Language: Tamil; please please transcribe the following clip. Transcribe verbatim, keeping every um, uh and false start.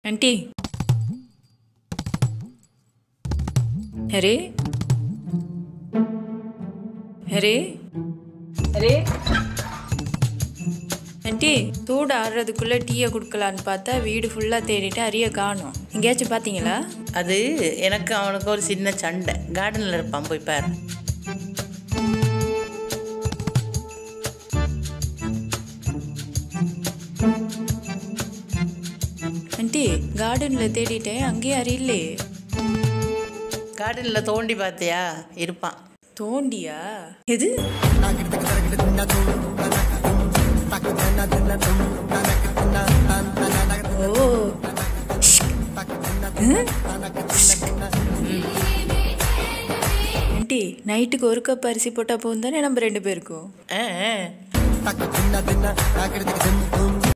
आंटी अरे अरे अरे ஆண்டி தூடு ஆடுறதுக்குள்ளே டீயை கொடுக்கலான்னு பார்த்தா வீடு ஃபுல்லாக தேடிட்டு அரிய காணும். எங்கேயாச்சும் பார்த்தீங்களா? அது எனக்கு அவனுக்கு ஒரு சின்ன சண்டை. கார்டனில் இருப்பான், போய் பாரு. ஆண்டி கார்டனில் தேடிட்டேன், அங்கேயும் அறியில்லே. கார்டனில் தோண்டி பார்த்தியா? இருப்பான். தோண்டியா? எது? ஓ ஆண்டி நைட்டுக்கு ஒரு கப் அரிசி போட்டால் போகும் தானே நம்ம ரெண்டு பேருக்கும்? ஆ